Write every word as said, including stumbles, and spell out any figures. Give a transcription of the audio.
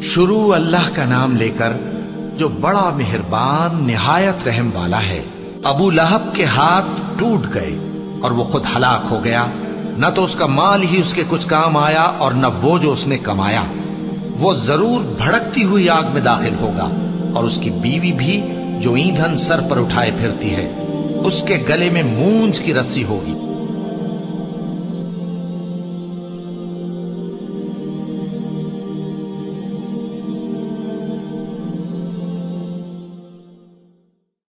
शुरू अल्लाह का नाम लेकर जो बड़ा मेहरबान निहायत रहम वाला है। अबू लहब के हाथ टूट गए और वो खुद हलाक हो गया। न तो उसका माल ही उसके कुछ काम आया और न वो जो उसने कमाया। वो जरूर भड़कती हुई आग में दाखिल होगा और उसकी बीवी भी जो ईंधन सर पर उठाए फिरती है, उसके गले में मूंज की रस्सी होगी।